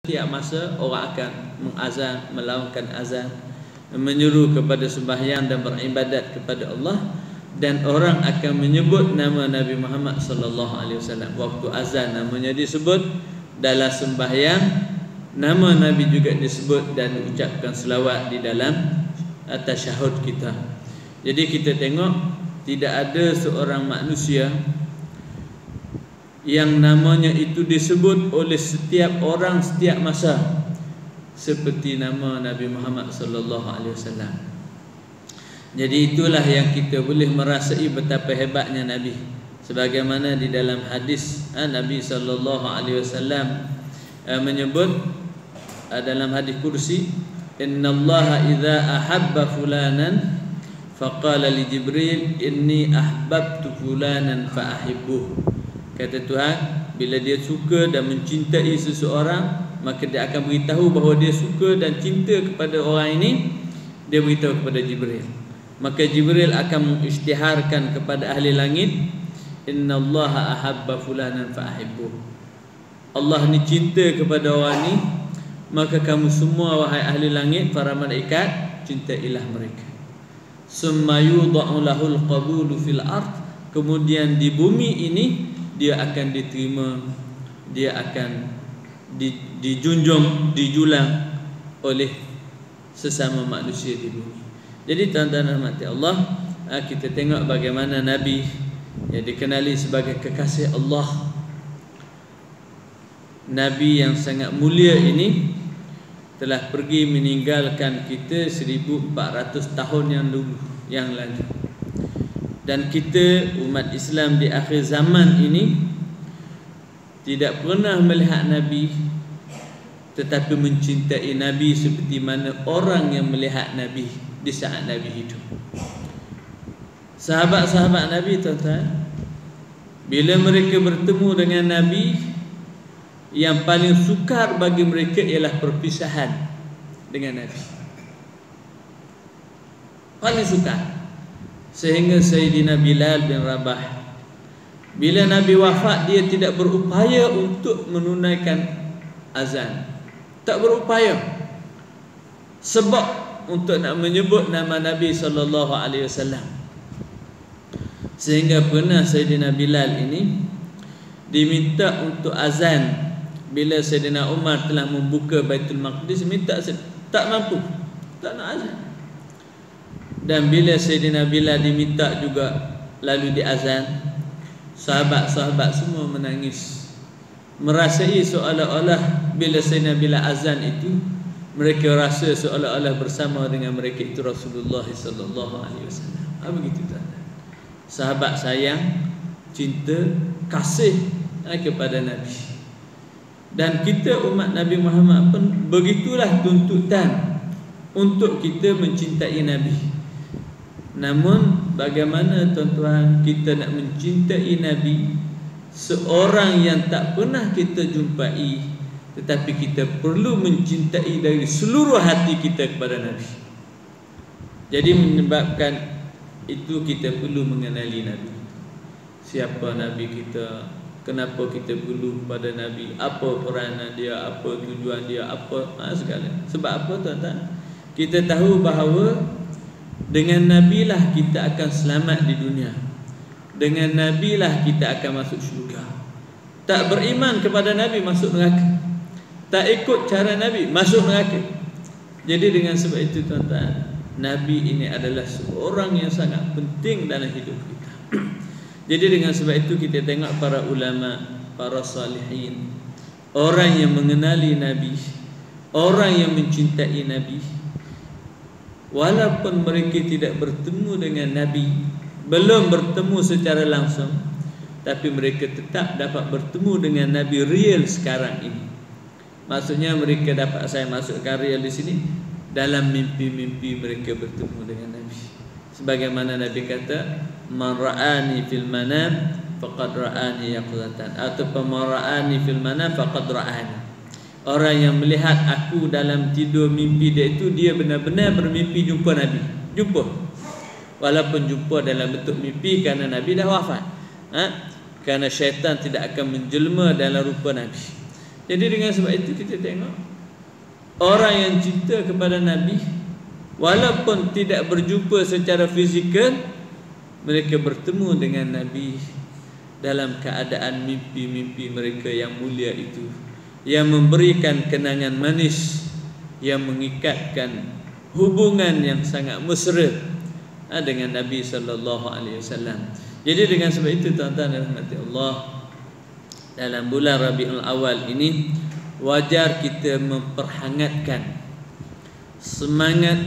setiap masa orang akan mengazan, melaungkan azan, menyuruh kepada sembahyang dan beribadat kepada Allah, dan orang akan menyebut nama Nabi Muhammad sallallahu alaihi wasallam. Waktu azan namanya disebut, dalam sembahyang nama Nabi juga disebut, dan ucapkan selawat di dalam tasyahud kita. Jadi kita tengok tidak ada seorang manusia yang namanya itu disebut oleh setiap orang setiap masa seperti nama Nabi Muhammad sallallahu alaihi wasallam. Jadi itulah yang kita boleh merasai betapa hebatnya Nabi. Sebagaimana di dalam hadis Nabi sallallahu alaihi wasallam menyebut dalam hadis kursi, innallaha idza ahabba fulanan faqala li Jibril inni ahbabtu fulanan fa ahibbuh. Kata Tuhan, bila dia suka dan mencintai seseorang, maka dia akan beritahu bahawa dia suka dan cinta kepada orang ini. Dia beritahu kepada Jibril. Maka Jibril akan mengisytiharkan kepada ahli langit, innallaha ahabba fulanan fa ahibbuh. Allah ni cinta kepada orang ni, maka kamu semua wahai ahli langit, para malaikat, cintailah mereka. Summa yudha'u lahul qabulu fil ard. Kemudian di bumi ini dia akan diterima, dia akan dijunjung, dijulang oleh sesama manusia di bumi. Jadi tuan-tuan rahmati Allah, kita tengok bagaimana Nabi yang dikenali sebagai kekasih Allah, Nabi yang sangat mulia ini telah pergi meninggalkan kita 1400 tahun yang lalu. Dan kita umat Islam di akhir zaman ini tidak pernah melihat Nabi, tetapi mencintai Nabi seperti mana orang yang melihat Nabi di saat Nabi hidup. Sahabat-sahabat Nabi, tuan-tuan, bila mereka bertemu dengan Nabi, yang paling sukar bagi mereka ialah perpisahan dengan Nabi. Paling sukar. Sehingga Sayyidina Bilal bin Rabah, bila Nabi wafat, dia tidak berupaya untuk menunaikan azan. Tak berupaya. Sebab untuk nak menyebut nama Nabi sallallahu alaihi wasallam. Sehingga pernah Sayyidina Bilal ini diminta untuk azan. Bila Sayyidina Umar telah membuka Baitul Maqdis, minta, tak mampu, tak nak azan. Dan bila Sayyidina Bilal diminta juga lalu diazan, sahabat-sahabat semua menangis, merasai seolah-olah bila Sayyidina Bilal azan itu, mereka rasa seolah-olah bersama dengan mereka itu Rasulullah sallallahu alaihi wasallam. Begitu tuan-tuan. Sahabat sayang, cinta, kasih kepada Nabi. Dan kita umat Nabi Muhammad pun begitulah tuntutan untuk kita mencintai Nabi. Namun bagaimana tuan-tuan kita nak mencintai Nabi, seorang yang tak pernah kita jumpai, tetapi kita perlu mencintai dari seluruh hati kita kepada Nabi. Jadi menyebabkan itu kita perlu mengenali Nabi. Siapa Nabi kita, kenapa kita perlu kepada Nabi, apa peranan dia, apa tujuan dia, apa segala. Sebab apa tuan-tuan? Kita tahu bahawa dengan Nabi lah kita akan selamat di dunia. Dengan Nabi lah kita akan masuk syurga. Tak beriman kepada Nabi masuk neraka. Tak ikut cara Nabi masuk neraka. Jadi dengan sebab itu tuan-tuan, Nabi ini adalah seorang yang sangat penting dalam hidup kita. Jadi dengan sebab itu kita tengok para ulama, para salihin, orang yang mengenali Nabi, orang yang mencintai Nabi, walaupun mereka tidak bertemu dengan Nabi, belum bertemu secara langsung, tapi mereka tetap dapat bertemu dengan Nabi real sekarang ini. Maksudnya mereka dapat, saya masukkan real di sini, dalam mimpi-mimpi mereka bertemu dengan Nabi. Sebagaimana Nabi kata, man ra'ani fil manam faqad ra'ani yaqzatan, atau man ra'ani fil manam faqad ra'ani. Orang yang melihat aku dalam tidur mimpi dia itu, dia benar-benar bermimpi jumpa Nabi. Jumpa. Walaupun jumpa dalam bentuk mimpi, kerana Nabi dah wafat. Kerana syaitan tidak akan menjelma dalam rupa Nabi. Jadi dengan sebab itu kita tengok orang yang cinta kepada Nabi, walaupun tidak berjumpa secara fizikal, mereka bertemu dengan Nabi dalam keadaan mimpi-mimpi mereka yang mulia itu, yang memberikan kenangan manis, yang mengikatkan hubungan yang sangat mesra dengan Nabi sallallahu alaihi wasallam. Jadi dengan sebab itu tuan-tuan dan rahmati Allah, dalam bulan Rabiul Awal ini wajar kita memperhangatkan semangat,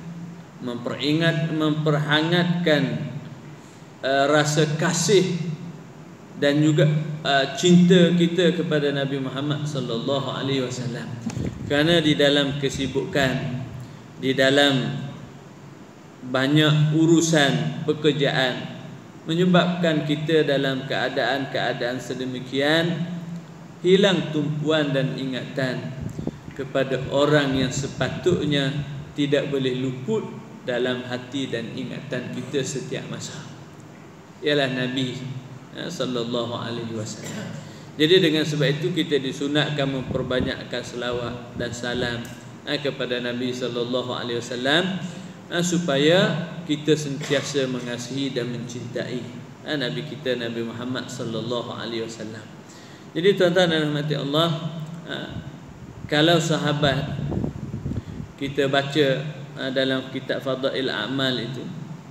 memperhangatkan rasa kasih dan juga cinta kita kepada Nabi Muhammad sallallahu alaihi wasallam. Kerana di dalam kesibukan, di dalam banyak urusan pekerjaan, menyebabkan kita dalam keadaan-keadaan sedemikian hilang tumpuan dan ingatan kepada orang yang sepatutnya tidak boleh luput dalam hati dan ingatan kita setiap masa, ialah Nabi sallallahu alaihi wasallam. Jadi dengan sebab itu kita disunatkan memperbanyakkan selawat dan salam kepada Nabi sallallahu alaihi wasallam, supaya kita sentiasa mengasihi dan mencintai Nabi kita, Nabi Muhammad sallallahu alaihi wasallam. Jadi tuan-tuan dan rahmati Allah, kalau sahabat kita baca dalam kitab Fadail A'mal itu,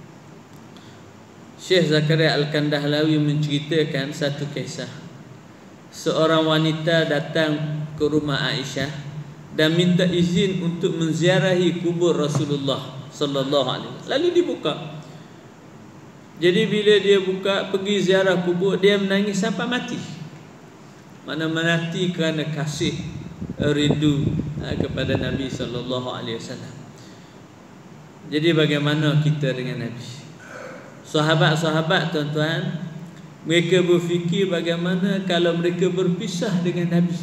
Syekh Zakaria Al-Kandahlawi menceritakan satu kisah. Seorang wanita datang ke rumah Aisyah dan minta izin untuk menziarahi kubur Rasulullah sallallahu alaihi wasallam. Lalu dibuka. Jadi bila dia buka, pergi ziarah kubur, dia menangis sampai mati. Mana mati kerana kasih rindu kepada Nabi sallallahu alaihi wasallam. Jadi bagaimana kita dengan Nabi? Sahabat-sahabat tuan-tuan, mereka berfikir bagaimana kalau mereka berpisah dengan Nabi.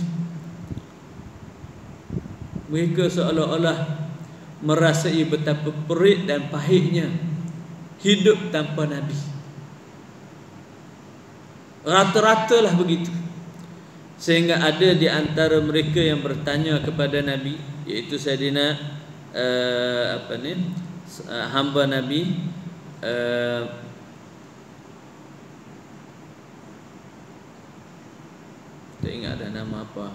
Mereka seolah-olah merasai betapa perit dan pahitnya hidup tanpa Nabi. Rata-ratalah begitu. Sehingga ada di antara mereka yang bertanya kepada Nabi, iaitu Sayyidina hamba Nabi tak ingat ada nama apa.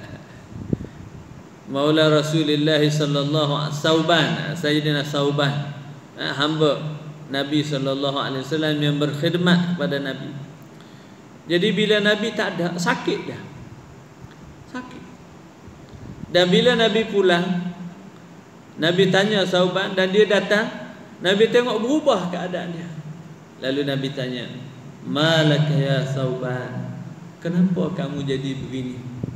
Maula Rasulullah sallallahu alaihi wasallam, Sayyidina Sauban, hamba Nabi sallallahu alaihi wasallam yang berkhidmat kepada Nabi. Jadi bila Nabi tak ada, sakit dah. Sakit. Dan bila Nabi pulang, Nabi tanya Sauban dan dia datang, Nabi tengok berubah keadaannya. Lalu Nabi tanya, "Malaka ya Sauban? Kenapa kamu jadi begini?"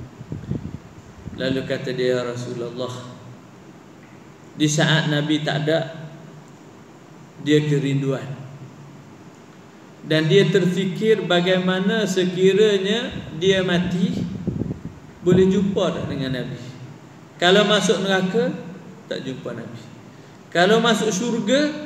Lalu kata dia, "Ya Rasulullah, di saat Nabi tak ada, dia kerinduan. Dan dia terfikir bagaimana sekiranya dia mati, boleh jumpa tak dengan Nabi. Kalau masuk neraka, tak jumpa Nabi. Kalau masuk syurga,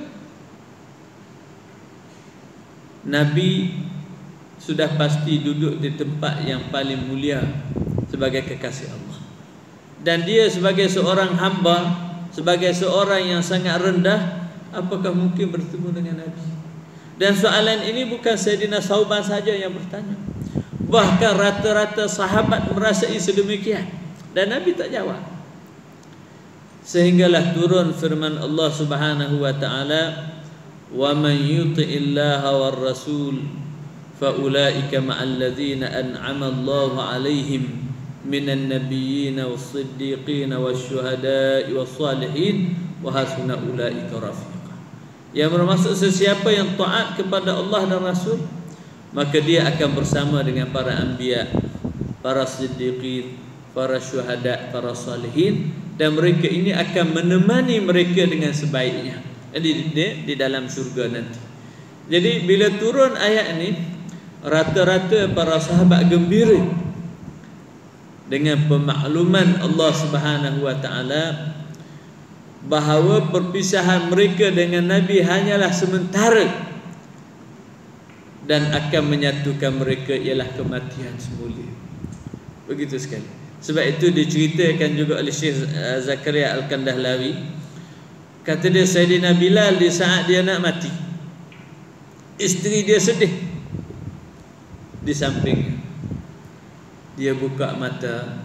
Nabi sudah pasti duduk di tempat yang paling mulia sebagai kekasih Allah. Dan dia sebagai seorang hamba, sebagai seorang yang sangat rendah, apakah mungkin bertemu dengan Nabi?" Dan soalan ini bukan Sayyidina Sauban saja yang bertanya, bahkan rata-rata sahabat merasai sedemikian, dan Nabi tak jawab. Sehinggalah turun firman Allah Subhanahu wa taala, "Wa man yuti'illaha war rasul fa ulaika ma'al ladzina an'ama Allahu 'alaihim minan nabiyyin was-siddiqin wasyuhada'i was-salihin wa hasuna ulaika rafiqa." Yang bermaksud sesiapa yang taat kepada Allah dan Rasul, maka dia akan bersama dengan para anbiya, para siddiqin, para syuhada, para salihin, dan mereka ini akan menemani mereka dengan sebaiknya di dalam syurga nanti. Jadi bila turun ayat ini, rata-rata para sahabat gembira dengan pemakluman Allah Subhanahu wa taala bahawa perpisahan mereka dengan Nabi hanyalah sementara dan akan menyatukan mereka ialah kematian semula. Begitu sekali. Sebab itu diceritakan juga oleh Syekh Zakaria Al-Kandahlawi, kata dia Sayyidina Bilal di saat dia nak mati, isteri dia sedih di sampingnya. Dia buka mata,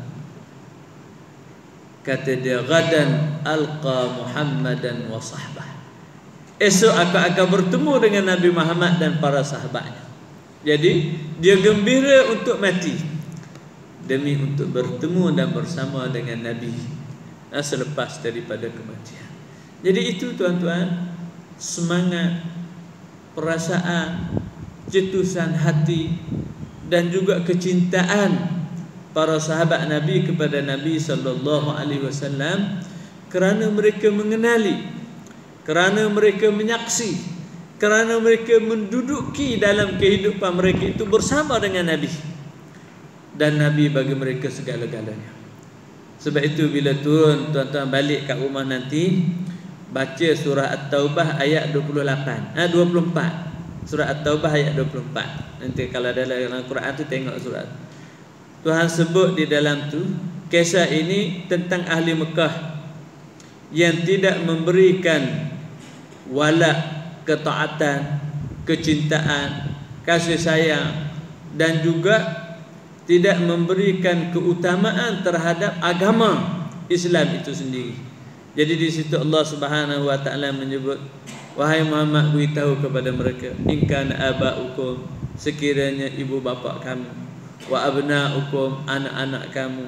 kata dia, gadan alqa Muhammadan wa sahbah, esok aku akan bertemu dengan Nabi Muhammad dan para sahabatnya. Jadi dia gembira untuk mati demi untuk bertemu dan bersama dengan Nabi selepas daripada kematian. Jadi itu tuan-tuan, semangat, perasaan, cetusan hati dan juga kecintaan para sahabat Nabi kepada Nabi sallallahu alaihi wasallam, kerana mereka mengenali, kerana mereka menyaksi, kerana mereka menduduki dalam kehidupan mereka itu bersama dengan Nabi, dan Nabi bagi mereka segala-galanya. Sebab itu bila turun tuan-tuan balik kat rumah nanti, baca surah At-Taubah ayat 24. Surah At-Taubah ayat 24. Nanti kalau dalam Quran tu tengok surah. Tuhan sebut di dalam tu kisah ini tentang ahli Mekah yang tidak memberikan wala, ketaatan, kecintaan, kasih sayang, dan juga tidak memberikan keutamaan terhadap agama Islam itu sendiri. Jadi di situ Allah Subhanahu wa taala menyebut, wahai Muhammad, beritahu kepada mereka, in kana aba'ukum, sekiranya ibu bapa kamu, wa abna'ukum, anak-anak kamu,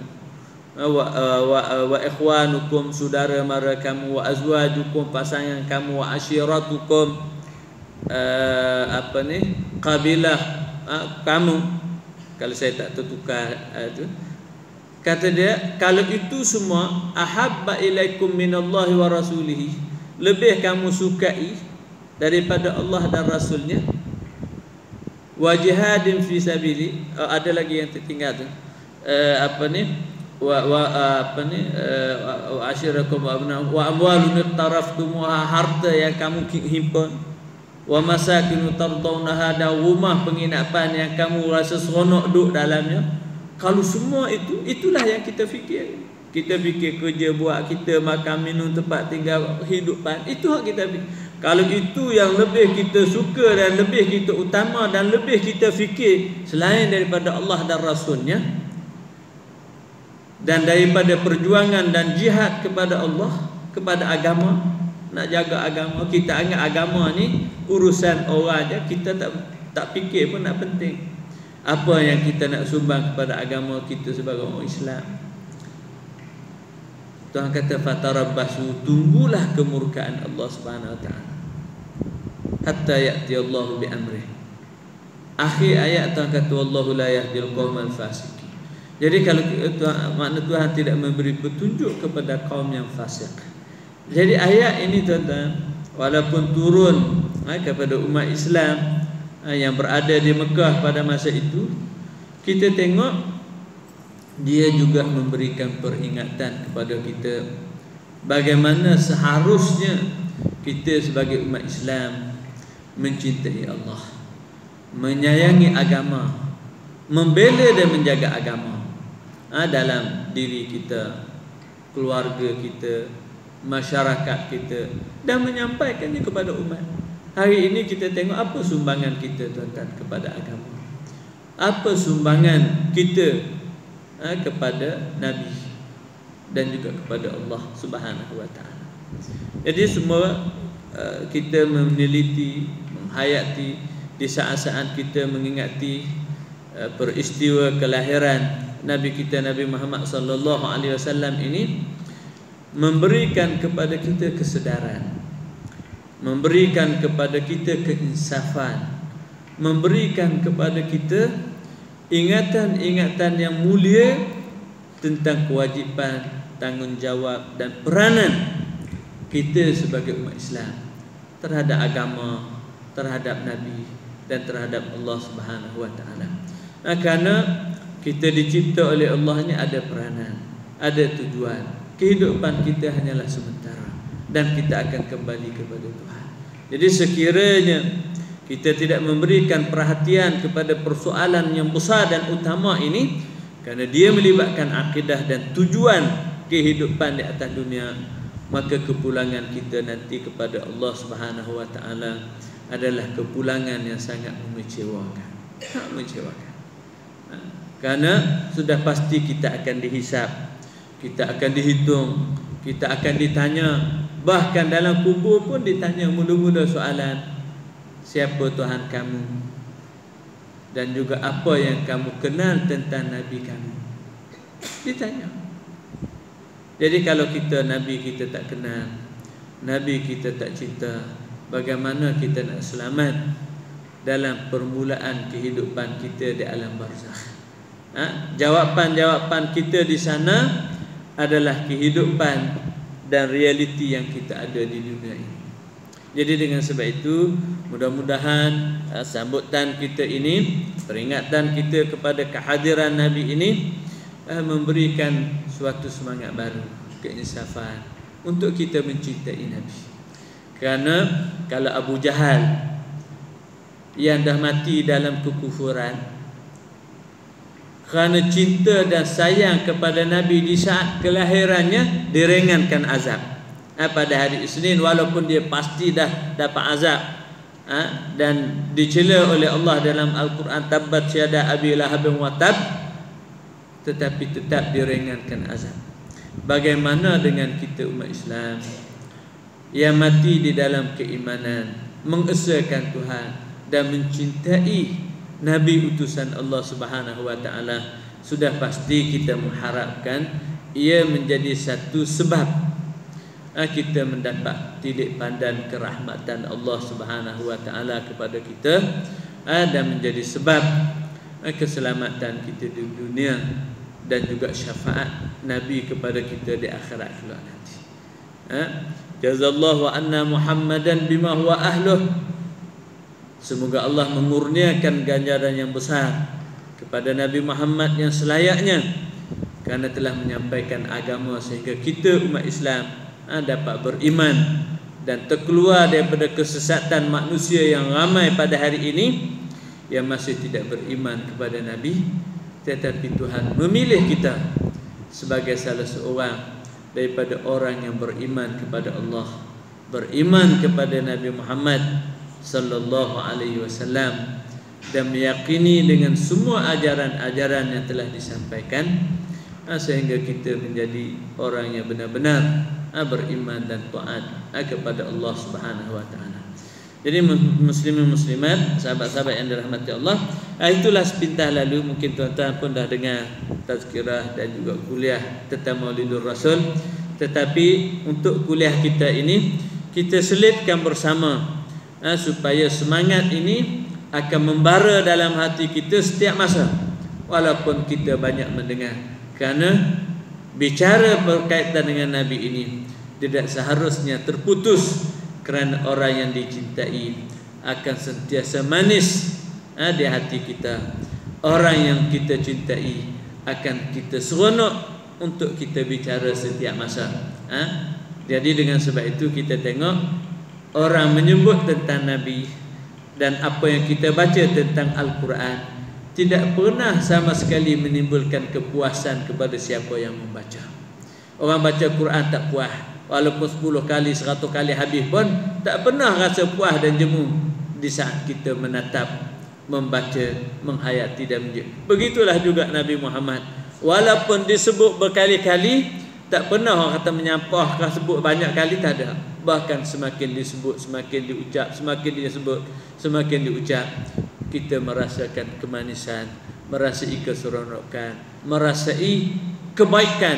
wa ikhwanukum, saudara mara kamu, wa azwajukum, pasangan kamu, wa ashiratukum, kabilah kamu. Kalau saya tak tertukar itu, kata dia, kalau itu semua ahabba ilaikum minallahi wa rasulihi, lebih kamu sukai daripada Allah dan Rasulnya, wa jihadin fi sabili, ada lagi yang tertinggal tu, wa ashirakum wa abna wa amwalun iqtaraftumuha, harta yang kamu himpun, wa masakinu tardawnaha, dan rumah penginapan yang kamu rasa seronok duduk dalamnya. Kalau semua itu, itulah yang kita fikir. Kita fikir kerja buat kita, makan minum, tempat tinggal, hidupan, itu hak kita fikir. Kalau itu yang lebih kita suka dan lebih kita utama dan lebih kita fikir selain daripada Allah dan Rasulnya, dan daripada perjuangan dan jihad kepada Allah, kepada agama, nak jaga agama, kita anggap agama ni urusan orang aja, kita tak fikir pun nak penting. Apa yang kita nak sumbang kepada agama kita sebagai orang Islam. Tuhan kata fatarabbasu, tunggulah kemurkaan Allah Subhanahu wa taala hatta ya'ti Allah bi amrih. Akhir ayat Tuhan kata wallahu la yahdil qaumal fasiqin. Jadi kalau makna Tuhan tidak memberi petunjuk kepada kaum yang fasik. Jadi ayat ini tuan-tuan, walaupun turun kepada umat Islam yang berada di Mekah pada masa itu, kita tengok dia juga memberikan peringatan kepada kita bagaimana seharusnya kita sebagai umat Islam mencintai Allah, menyayangi agama, membela dan menjaga agama dalam diri kita, keluarga kita, masyarakat kita, dan menyampaikannya kepada umat. Hari ini kita tengok apa sumbangan kita tuan-tuan kepada agama, apa sumbangan kita kepada Nabi dan juga kepada Allah Subhanahu wa taala. Jadi semua kita meneliti, menghayati di saat-saat kita mengingati peristiwa kelahiran Nabi kita Nabi Muhammad sallallahu alaihi wasallam ini, memberikan kepada kita kesedaran, memberikan kepada kita keinsafan, memberikan kepada kita ingatan-ingatan yang mulia tentang kewajipan, tanggungjawab dan peranan kita sebagai umat Islam terhadap agama, terhadap Nabi dan terhadap Allah Subhanahu wa taala. Kerana kita dicipta oleh Allah ni ada peranan, ada tujuan. Kehidupan kita hanyalah sementara dan kita akan kembali kepada Tuhan. Jadi sekiranya kita tidak memberikan perhatian kepada persoalan yang besar dan utama ini, Kerana dia melibatkan akidah dan tujuan kehidupan di atas dunia, maka kepulangan kita nanti kepada Allah Subhanahu wa taala adalah kepulangan yang sangat mengecewakan. Sangat mengecewakan. Kerana sudah pasti kita akan dihisap, kita akan dihitung, kita akan ditanya. Bahkan dalam kubur pun ditanya mula-mula soalan, siapa Tuhan kamu? Dan juga apa yang kamu kenal tentang Nabi kamu? Ditanya. Jadi kalau kita Nabi kita tak kenal, Nabi kita tak cinta, bagaimana kita nak selamat dalam permulaan kehidupan kita di alam barzakh? Jawapan-jawapan kita di sana adalah kehidupan dan realiti yang kita ada di dunia ini. Jadi dengan sebab itu, mudah-mudahan sambutan kita ini, peringatan kita kepada kehadiran Nabi ini memberikan suatu semangat baru, keinsafan untuk kita mencintai Nabi. Kerana kalau Abu Jahal yang dah mati dalam kekufuran, kerana cinta dan sayang kepada Nabi di saat kelahirannya, diringankan azab. Pada hari Isnin, walaupun dia pasti dah dapat azab, dan dicela oleh Allah dalam Al-Quran, tabbat syada abi lahabin wa tab, tetapi tetap diringankan azab. Bagaimana dengan kita umat Islam yang mati di dalam keimanan, mengesahkan Tuhan dan mencintai Nabi utusan Allah Subhanahu wa taala? Sudah pasti kita mengharapkan ia menjadi satu sebab kita mendapat tilik pandang kerahmatan Allah Subhanahu wa taala kepada kita, dan menjadi sebab keselamatan kita di dunia dan juga syafaat Nabi kepada kita di akhirat kelak nanti. Jazallahu anna Muhammadan bima huwa ahluh. Semoga Allah mengurniakan ganjaran yang besar kepada Nabi Muhammad yang selayaknya, kerana telah menyampaikan agama sehingga kita umat Islam dapat beriman dan terkeluar daripada kesesatan manusia yang ramai pada hari ini yang masih tidak beriman kepada Nabi. Tetapi Tuhan memilih kita sebagai salah seorang daripada orang yang beriman kepada Allah, beriman kepada Nabi Muhammad sallallahu alaihi wasallam, dan meyakini dengan semua ajaran-ajaran yang telah disampaikan, sehingga kita menjadi orang yang benar-benar beriman dan taat kepada Allah Subhanahu wa taala. Jadi muslimin muslimat, sahabat-sahabat yang dirahmati Allah, itulah sepintas lalu, mungkin tuan-tuan pun dah dengar tazkirah dan juga kuliah tentang Maulidur Rasul. Tetapi untuk kuliah kita ini, kita selitkan bersama supaya semangat ini akan membara dalam hati kita setiap masa, walaupun kita banyak mendengar. Kerana bicara berkaitan dengan Nabi ini tidak seharusnya terputus, kerana orang yang dicintai akan sentiasa manis di hati kita. Orang yang kita cintai akan kita seronok untuk kita bicara setiap masa. Jadi dengan sebab itu kita tengok orang menyebut tentang Nabi dan apa yang kita baca tentang Al-Quran tidak pernah sama sekali menimbulkan kepuasan kepada siapa yang membaca. Orang baca Quran tak puas, walaupun 10 kali, 100 kali habis pun tak pernah rasa puas dan jemu di saat kita menatap, membaca, menghayati dan menjadi. Begitulah juga Nabi Muhammad, walaupun disebut berkali-kali, tak pernah orang kata menyampah, sebut banyak kali, tak ada. Bahkan semakin disebut, semakin diucap, semakin disebut, semakin diucap, kita merasakan kemanisan, merasai keseronokan, merasai kebaikan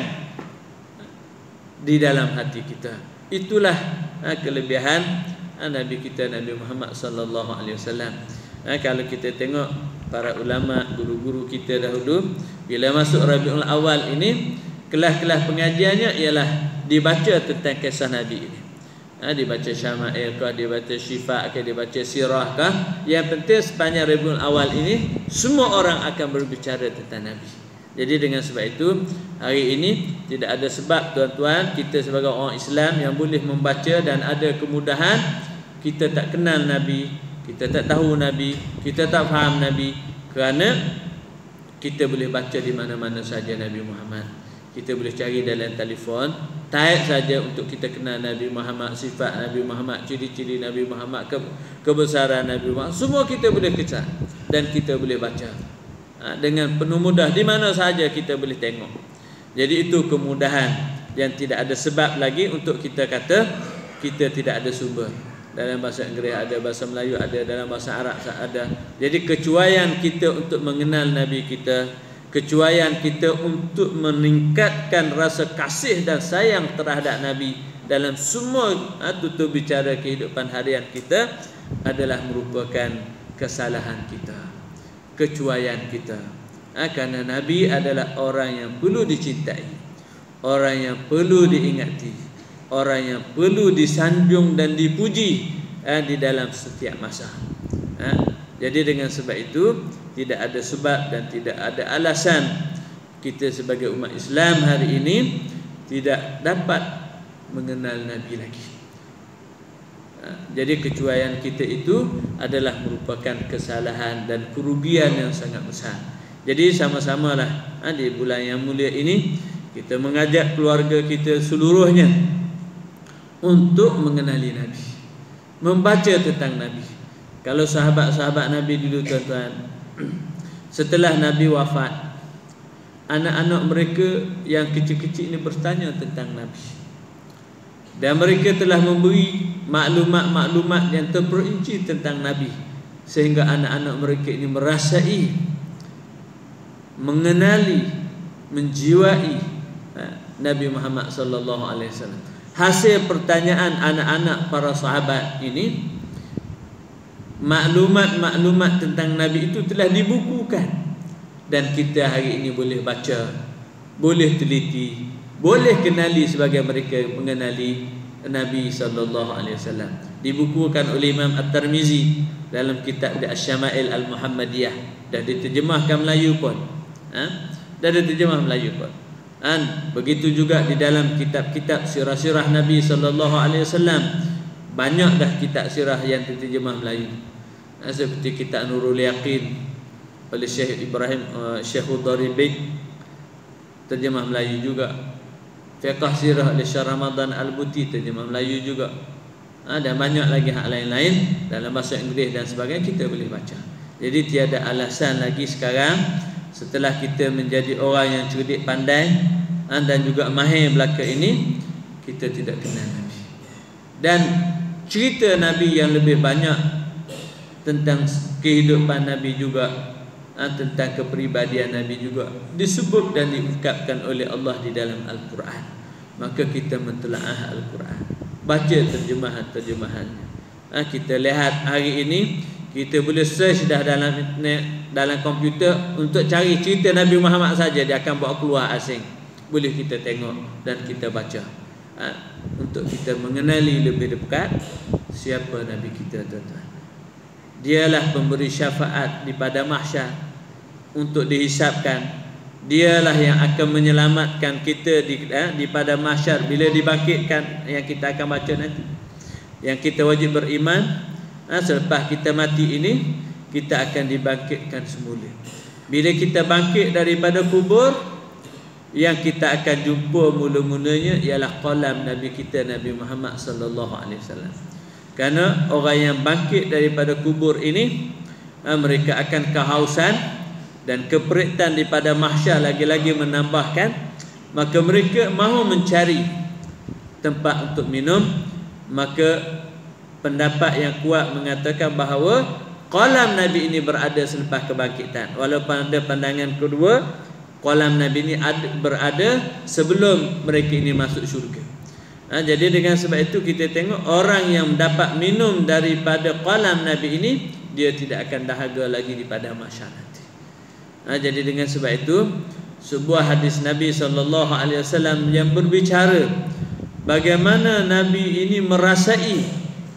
di dalam hati kita. Itulah kelebihan Nabi kita, Nabi Muhammad sallallahu alaihi wasallam. Kalau kita tengok para ulama, guru-guru kita dahulu, bila masuk Rabiul Awal ini, kelas-kelas pengajiannya ialah dibaca tentang kisah Nabi ini. Dibaca Syama'il kah, dibaca Syifa' kah, dibaca Sirah kah. Yang penting sepanjang Rabiul Awal ini semua orang akan berbicara tentang Nabi. Jadi dengan sebab itu, hari ini tidak ada sebab tuan-tuan kita sebagai orang Islam yang boleh membaca dan ada kemudahan, kita tak kenal Nabi, kita tak tahu Nabi, kita tak faham Nabi. Kerana kita boleh baca di mana-mana saja Nabi Muhammad. Kita boleh cari dalam telefon, type saja untuk kita kenal Nabi Muhammad, sifat Nabi Muhammad, ciri-ciri Nabi Muhammad, kebesaran Nabi Muhammad, semua kita boleh kecat dan kita boleh baca dengan penuh mudah, di mana saja kita boleh tengok. Jadi itu kemudahan yang tidak ada sebab lagi untuk kita kata kita tidak ada sumber. Dalam bahasa Inggeris ada, bahasa Melayu ada, dalam bahasa Arab ada. Jadi kecuaian kita untuk mengenal Nabi kita, kecuaian kita untuk meningkatkan rasa kasih dan sayang terhadap Nabi dalam semua tutur bicara kehidupan harian kita adalah merupakan kesalahan kita, kecuaian kita. Kerana Nabi adalah orang yang perlu dicintai, orang yang perlu diingati, orang yang perlu disanjung dan dipuji di dalam setiap masa. Jadi dengan sebab itu tidak ada sebab dan tidak ada alasan kita sebagai umat Islam hari ini tidak dapat mengenal Nabi lagi. Jadi kecuaian kita itu adalah merupakan kesalahan dan kerugian yang sangat besar. Jadi sama-samalah di bulan yang mulia ini kita mengajak keluarga kita seluruhnya untuk mengenali Nabi, membaca tentang Nabi. Kalau sahabat-sahabat Nabi dulu tuan-tuan, setelah Nabi wafat, anak-anak mereka yang kecil-kecil ini bertanya tentang Nabi, dan mereka telah memberi maklumat-maklumat yang terperinci tentang Nabi, sehingga anak-anak mereka ini merasai, mengenali, menjiwai Nabi Muhammad sallallahu alaihi wasallam. Hasil pertanyaan anak-anak para sahabat ini, maklumat-maklumat tentang Nabi itu telah dibukukan, dan kita hari ini boleh baca, boleh teliti, boleh kenali sebagai mereka mengenali Nabi sallallahu alaihi wasallam. Dibukukan oleh Imam At-Tirmizi dalam kitab Asy-Syama'il Al-Muhammadiyah, dan diterjemahkan Melayu pun. Dah diterjemah Melayu pun. Begitu juga di dalam kitab-kitab sirah-sirah Nabi sallallahu alaihi wasallam. Banyak dah kitab sirah yang diterjemah Melayu. Seperti kitab Nurul Yaqin oleh Syekh Ibrahim Syekh Udaribi, terjemah Melayu juga. Fiqh Sirah oleh Syekh Ramadan Al-Buti, terjemah Melayu juga. Dan banyak lagi hak lain-lain dalam bahasa Inggeris dan sebagainya kita boleh baca. Jadi tiada alasan lagi sekarang setelah kita menjadi orang yang cerdik, pandai dan juga mahir belaka ini, kita tidak kenal Nabi. Dan cerita Nabi yang lebih banyak tentang kehidupan Nabi juga, tentang kepribadian Nabi juga disebut dan diungkapkan oleh Allah di dalam Al-Quran. Maka kita mentelaah Al-Quran, baca terjemahan-terjemahannya. Kita lihat hari ini kita boleh search dah dalam internet, dalam komputer untuk cari cerita Nabi Muhammad saja, dia akan bawa keluar asing. Boleh kita tengok dan kita baca, untuk kita mengenali lebih dekat siapa Nabi kita, tuan-tuan. Dialah pemberi syafaat di pada mahsyar untuk dihisapkan. Dialah yang akan menyelamatkan kita di pada mahsyar bila dibangkitkan, yang kita akan baca nanti. Yang kita wajib beriman, selepas kita mati ini kita akan dibangkitkan semula. Bila kita bangkit daripada kubur, yang kita akan jumpa mula-mulanya ialah qalam Nabi kita, Nabi Muhammad sallallahu alaihi wasallam. Kerana orang yang bangkit daripada kubur ini, mereka akan kehausan dan keperitan daripada mahsyar lagi-lagi menambahkan, maka mereka mahu mencari tempat untuk minum. Maka pendapat yang kuat mengatakan bahawa qalam Nabi ini berada selepas kebangkitan. Walaupun ada pandangan kedua, qalam Nabi ini berada sebelum mereka ini masuk syurga. Jadi dengan sebab itu kita tengok orang yang dapat minum daripada qalam Nabi ini, dia tidak akan dahaga lagi di pada mahsyar nanti. Jadi dengan sebab itu sebuah hadis Nabi SAW yang berbicara bagaimana Nabi ini merasai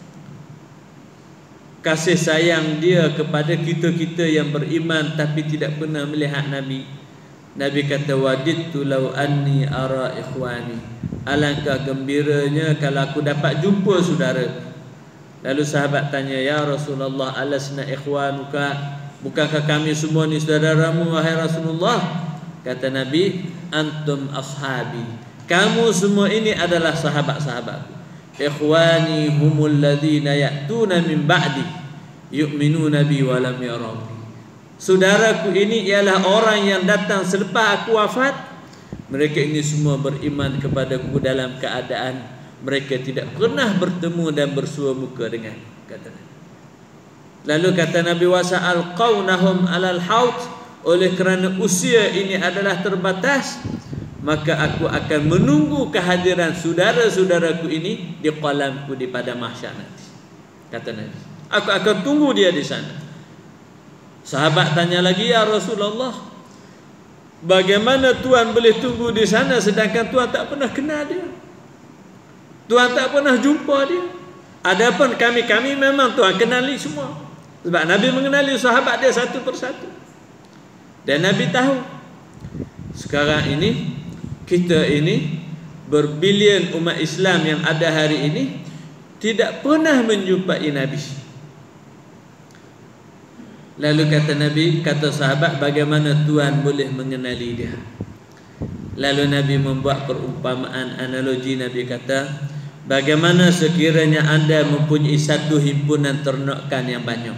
kasih sayang dia kepada kita-kita yang beriman tapi tidak pernah melihat Nabi. Nabi kata, wadidtu law anni ara ikhwani, alangkah gembiranya kalau aku dapat jumpa saudara. Lalu sahabat tanya, ya Rasulullah, alasna ikhwanuka, Bukankah kami semua ni saudaramu wahai Rasulullah? Kata Nabi, antum ashabi. Kamu semua ini adalah sahabat-sahabatku. Ikhwani humul ladzina ya'tuna min ba'di yu'minuna bi wa lam yarawni. Saudaraku ini ialah orang yang datang selepas aku wafat. Mereka ini semua beriman kepadaku dalam keadaan mereka tidak pernah bertemu dan bersua muka dengan, kata Nabi. Lalu kata Nabi, wasa'al qawnahum alal haut, oleh kerana usia ini adalah terbatas, maka aku akan menunggu kehadiran saudara-saudaraku ini di qalamku di pada mahsyar nanti, kata Nabi. Aku akan tunggu dia di sana. Sahabat tanya lagi, ya Rasulullah, bagaimana Tuhan boleh tunggu di sana sedangkan Tuhan tak pernah kenal dia, Tuhan tak pernah jumpa dia? Adapun kami memang Tuhan kenali semua, sebab Nabi mengenali sahabat dia satu persatu. Dan Nabi tahu sekarang ini kita ini berbilion umat Islam yang ada hari ini tidak pernah menjumpai Nabi. Lalu kata Nabi, kata sahabat, bagaimana Tuhan boleh mengenali dia? Lalu Nabi membuat perumpamaan, analogi. Nabi kata, bagaimana sekiranya anda mempunyai satu himpunan ternakan yang banyak,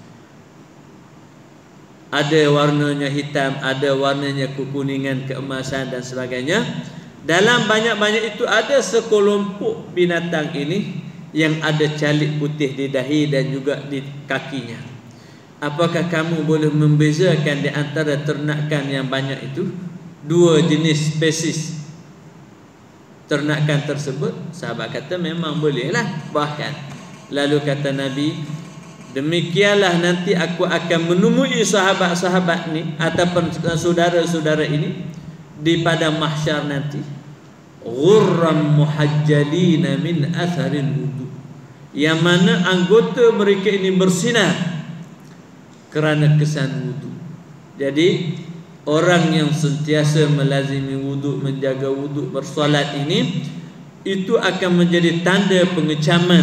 ada warnanya hitam, ada warnanya kekuningan, keemasan dan sebagainya. Dalam banyak-banyak itu ada sekelompok binatang ini yang ada calik putih di dahi dan juga di kakinya. Apakah kamu boleh membezakan di antara ternakan yang banyak itu dua jenis spesies ternakan tersebut? Sahabat kata memang bolehlah. Bahkan lalu kata Nabi, demikianlah nanti aku akan menemui sahabat-sahabat ni ataupun saudara-saudara ini di pada mahsyar nanti, ghurram muhajjalina min atharil wudu, yang mana anggota mereka ini bersinar kerana kesan wudu. Jadi orang yang sentiasa melazimi wudu, menjaga wudu, bersolat ini, itu akan menjadi tanda pengecaman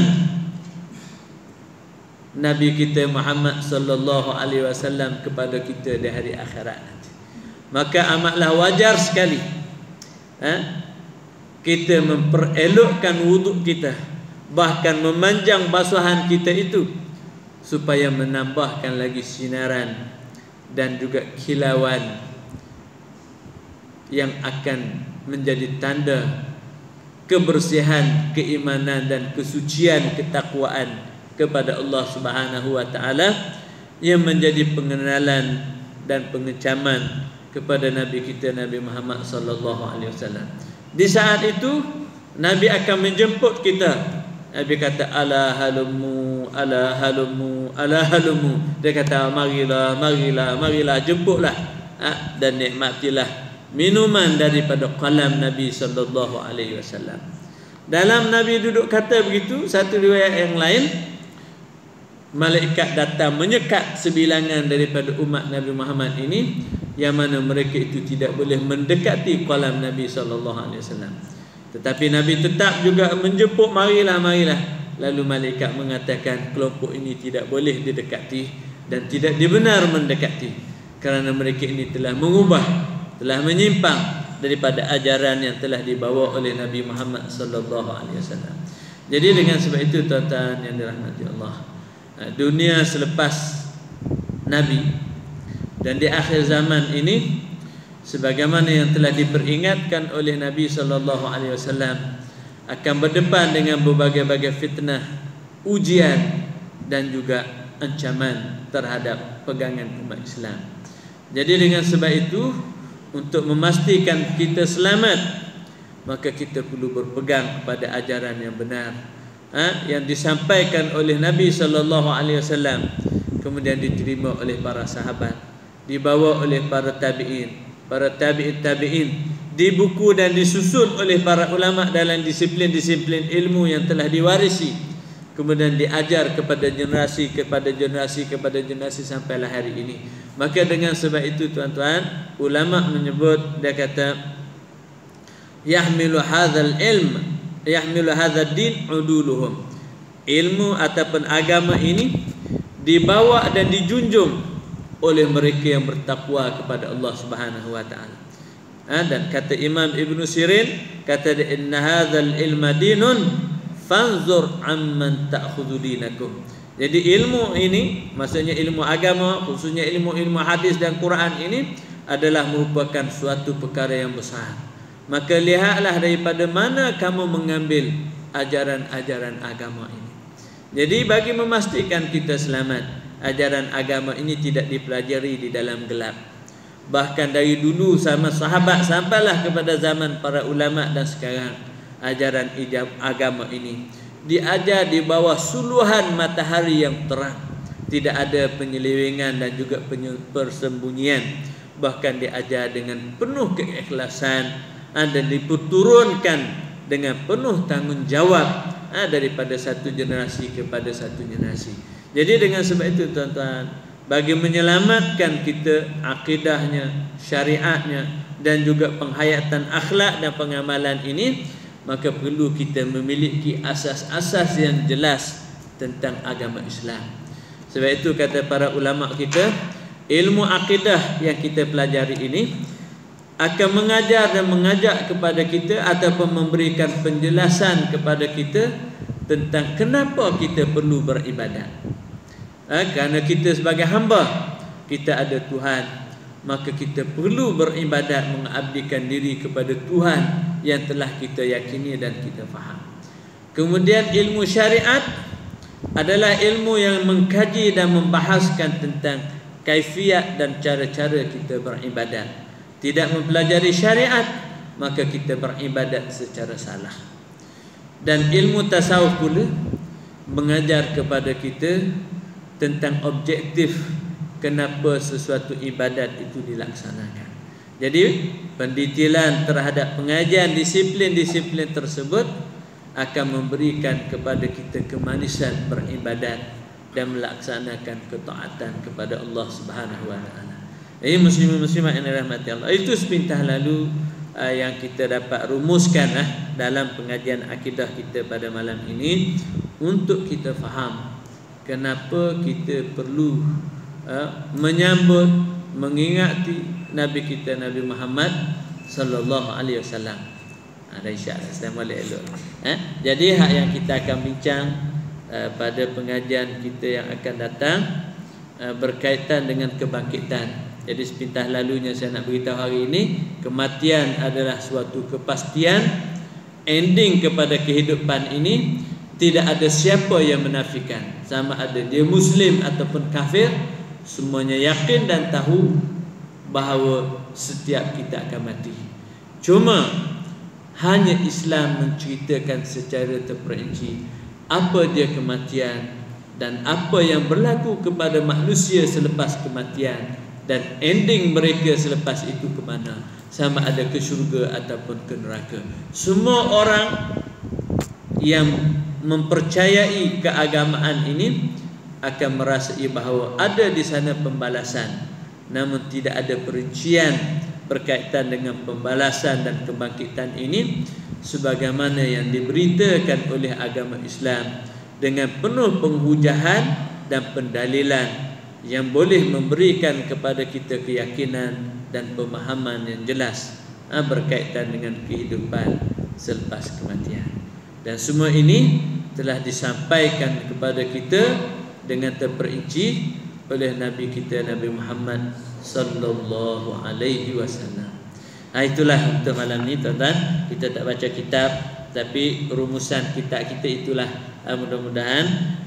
Nabi kita Muhammad sallallahu alaihi wasallam kepada kita di hari akhirat nanti. Maka amatlah wajar sekali kita memperelokkan wuduk kita, bahkan memanjang basuhan kita itu, supaya menambahkan lagi sinaran dan juga kilauan yang akan menjadi tanda kebersihan, keimanan dan kesucian, ketakwaan kepada Allah Subhanahu wa taala, yang menjadi pengenalan dan pengecaman kepada Nabi kita Nabi Muhammad sallallahu alaihi wasallam. Di saat itu Nabi akan menjemput kita. Nabi kata, ala halumu, ala halumu, ala halumu. Dia kata, marilah, marilah, marilah, jemputlah dan nikmatilah minuman daripada qalam Nabi sallallahu alaihi wasallam. Dalam Nabi duduk kata begitu, satu riwayat yang lain, malaikat datang menyekat sebilangan daripada umat Nabi Muhammad ini, yang mana mereka itu tidak boleh mendekati qalam Nabi sallallahu alaihi wasallam. Tetapi Nabi tetap juga menjemput, marilah, marilah. Lalu malaikat mengatakan kelompok ini tidak boleh didekati dan tidak dibenar mendekati, kerana mereka ini telah mengubah, telah menyimpang daripada ajaran yang telah dibawa oleh Nabi Muhammad sallallahu alaihi wasallam. Jadi dengan sebab itu tuan-tuan yang dirahmati Allah, dunia selepas Nabi dan di akhir zaman ini, sebagaimana yang telah diperingatkan oleh Nabi sallallahu alaihi wasallam, akan berdepan dengan berbagai-bagai fitnah, ujian dan juga ancaman terhadap pegangan umat Islam. Jadi dengan sebab itu, untuk memastikan kita selamat, maka kita perlu berpegang kepada ajaran yang benar, yang disampaikan oleh Nabi sallallahu alaihi wasallam, kemudian diterima oleh para sahabat, dibawa oleh para tabi'in, para tabi'in, dibuku dan disusun oleh para ulama dalam disiplin-disiplin ilmu yang telah diwarisi, kemudian diajar kepada generasi, kepada generasi, kepada generasi sampailah hari ini. Maka dengan sebab itu tuan-tuan, ulama menyebut, dia kata, yahmilu hadzal ilm, yahmilu hadzal din uduluhum. Ilmu ataupun agama ini dibawa dan dijunjung oleh mereka yang bertakwa kepada Allah Subhanahu wa taala. Dan kata Imam Ibn Sirin, kata dia, inna hadzal ilma dinun fanzur amman ta'khudhu dinakum. Jadi ilmu ini, maksudnya ilmu agama, khususnya ilmu hadis dan Quran ini adalah merupakan suatu perkara yang besar. Maka lihatlah daripada mana kamu mengambil ajaran-ajaran agama ini. Jadi bagi memastikan kita selamat, ajaran agama ini tidak dipelajari di dalam gelap. Bahkan dari dulu sama sahabat sampailah kepada zaman para ulama dan sekarang, ajaran agama ini diajar di bawah suluhan matahari yang terang. Tidak ada penyelewengan dan juga persembunyian. Bahkan diajar dengan penuh keikhlasan dan diturunkan dengan penuh tanggungjawab daripada satu generasi kepada satu generasi. Jadi dengan sebab itu tuan-tuan, bagi menyelamatkan kita akidahnya, syariatnya dan juga penghayatan akhlak dan pengamalan ini, maka perlu kita memiliki asas-asas yang jelas tentang agama Islam. Sebab itu kata para ulama kita, ilmu akidah yang kita pelajari ini akan mengajar dan mengajak kepada kita ataupun memberikan penjelasan kepada kita tentang kenapa kita perlu beribadat. Kerana kita sebagai hamba, kita ada Tuhan, maka kita perlu beribadat, mengabdikan diri kepada Tuhan yang telah kita yakini dan kita faham. Kemudian ilmu syariat adalah ilmu yang mengkaji dan membahaskan tentang kaifiat dan cara-cara kita beribadat. Tidak mempelajari syariat, maka kita beribadat secara salah. Dan ilmu tasawuf pula mengajar kepada kita tentang objektif kenapa sesuatu ibadat itu dilaksanakan. Jadi pendetailan terhadap pengajian disiplin-disiplin tersebut akan memberikan kepada kita kemanisan beribadat dan melaksanakan ketaatan kepada Allah Subhanahu wa taala. Ini muslimin-muslimat yang dirahmati Allah. Itu sepintas lalu yang kita dapat rumuskan dalam pengajian akidah kita pada malam ini untuk kita faham kenapa kita perlu menyambut, mengingati Nabi kita Nabi Muhammad sallallahu alaihi wasallam. Ada isyarat saya boleh elok. Jadi hak yang kita akan bincang pada pengajian kita yang akan datang berkaitan dengan kebangkitan. Jadi sepintas lalunya saya nak beritahu hari ini, kematian adalah suatu kepastian, ending kepada kehidupan ini. Tidak ada siapa yang menafikan, sama ada dia Muslim ataupun kafir, semuanya yakin dan tahu bahawa setiap kita akan mati. Cuma hanya Islam menceritakan secara terperinci apa dia kematian dan apa yang berlaku kepada manusia selepas kematian dan ending mereka selepas itu ke mana, sama ada ke syurga ataupun ke neraka. Semua orang yang mempercayai keagamaan ini akan merasai bahawa ada di sana pembalasan, namun tidak ada perincian berkaitan dengan pembalasan dan kebangkitan ini sebagaimana yang diberitakan oleh agama Islam dengan penuh penghujahan dan pendalilan yang boleh memberikan kepada kita keyakinan dan pemahaman yang jelas berkaitan dengan kehidupan selepas kematian. Dan semua ini telah disampaikan kepada kita dengan terperinci oleh Nabi kita Nabi Muhammad sallallahu alaihi wasallam. Itulah untuk malam ni tuan-tuan, kita tak baca kitab tapi rumusan kitab kita itulah. Mudah-mudahan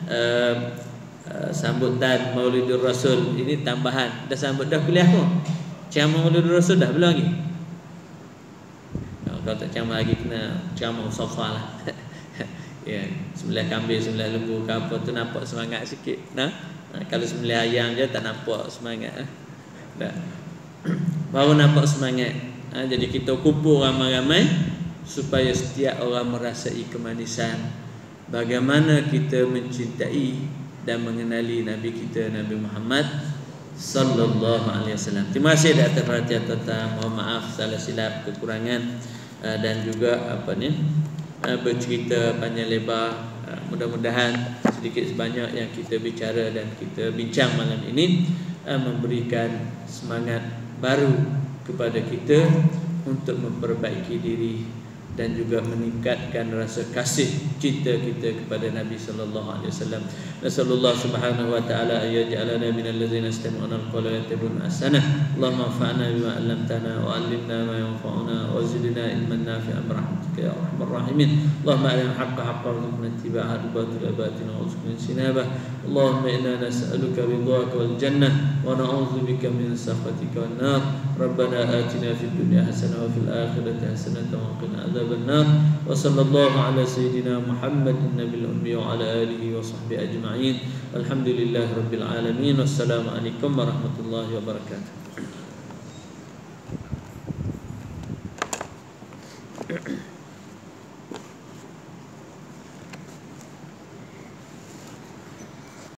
sambutan Maulidur Rasul ini tambahan. Dah sambut dah kuliah pun. Ceramah Maulidur Rasul dah belum lagi? Kalau tak ceramah lagi kena ceramah Musaffah lah. Ya, sembelih kambing, sembelih lembu ke apa tu nampak semangat sikit. Kalau sembelih ayam je tak nampak semangat. Dah. Baru nampak semangat. Jadi kita kumpul ramai-ramai supaya setiap orang merasai kemanisan bagaimana kita mencintai dan mengenali Nabi kita Nabi Muhammad sallallahu alaihi wasallam. Terima kasih atas perhatian tuan-tuan. Mohon maaf salah silap kekurangan dan juga bercerita panjang lebar. Mudah-mudahan sedikit sebanyak yang kita bicara dan kita bincang malam ini memberikan semangat baru kepada kita untuk memperbaiki diri dan juga meningkatkan rasa kasih cinta kita kepada Nabi sallallahu alaihi wasallam. Nasallallahu subhanahu wa ta'ala ayaj'alana minal ladzina yastami'una al-qawla yattabi'una ahsanah. Allahumma anfa'na bima 'allamtana wa 'allimna ma yanfa'una wa zidna ilman nafi'an bi rahmatika ya arhamar rahimin. Allahumma arina al-haqqa haqqan warzuqna ittiba'ahu wal batila batilan warzuqna ijtinabah. Allahumma inna nas'aluka ridhaka wal jannah wa na'udzubika min sakhatika wan nar. Rabbana atina fid dunya hasanah wa fil akhirati hasanah wa qina adzabannar. Wa sallallahu ala sayyidina Muhammadin nabiyil ummi wa ala alihi wa sahbihi ajma'in. Alhamdulillahi rabbil alamin. Wassalamu alaikum warahmatullahi wabarakatuh.